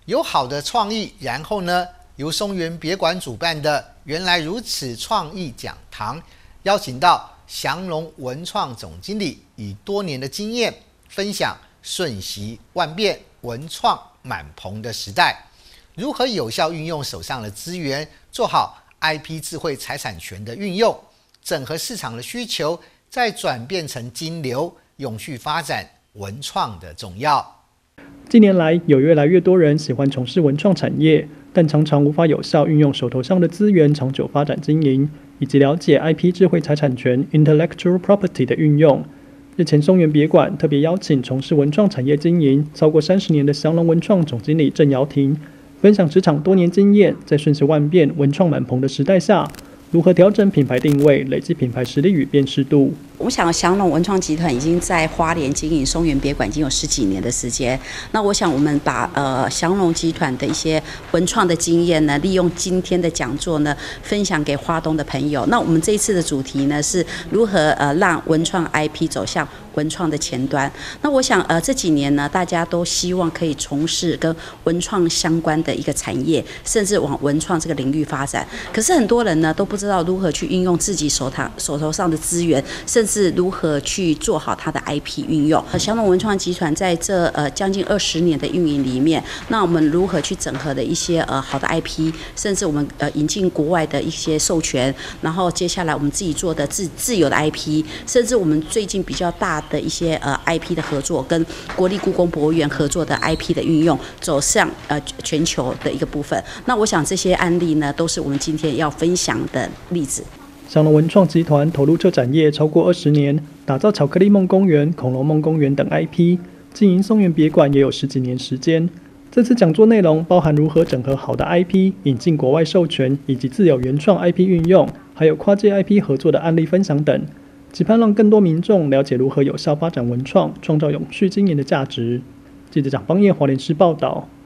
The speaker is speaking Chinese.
有好的创意，然后呢，由松原别馆主办的原来如此创意讲堂，邀请到祥龙文创总经理，以多年的经验分享瞬息万变、文创满棚的时代，如何有效运用手上的资源，做好 IP 智慧财产权的运用，整合市场的需求，再转变成金流，永续发展文创的重要。 近年来，有越来越多人喜欢从事文创产业，但常常无法有效运用手头上的资源，长久发展经营，以及了解 IP 智慧财产权 （Intellectual Property） 的运用。日前，松原别馆特别邀请从事文创产业经营超过30年的祥龙文创总经理郑瑶婷，分享职场多年经验，在瞬息万变、文创满棚的时代下，如何调整品牌定位，累积品牌实力与辨识度。 我想祥龙文创集团已经在花莲经营松原别馆已经有10几年的时间。那我想我们把祥龙集团的一些文创的经验呢，利用今天的讲座呢，分享给花东的朋友。那我们这一次的主题呢，是如何让文创 IP 走向文创的前端。那我想这几年呢，大家都希望可以从事跟文创相关的一个产业，甚至往文创这个领域发展。可是很多人呢都不知道如何去运用自己手头上的资源，甚至如何去做好它的 IP 运用。祥龙文创集团在这将近20年的运营里面，那我们如何去整合的一些好的 IP， 甚至我们引进国外的一些授权，然后接下来我们自己做的自有的 IP， 甚至我们最近比较大的一些IP 的合作，跟国立故宫博物院合作的 IP 的运用，走向全球的一个部分。那我想这些案例呢，都是我们今天要分享的例子。 祥龙文创集团投入这产业超过20年，打造巧克力梦公园、恐龙梦公园等 IP， 经营松原别馆也有10几年时间。这次讲座内容包含如何整合好的 IP， 引进国外授权以及自有原创 IP 运用，还有跨界 IP 合作的案例分享等，期盼让更多民众了解如何有效发展文创，创造永续经营的价值。记者蒋邦彦华联市报道。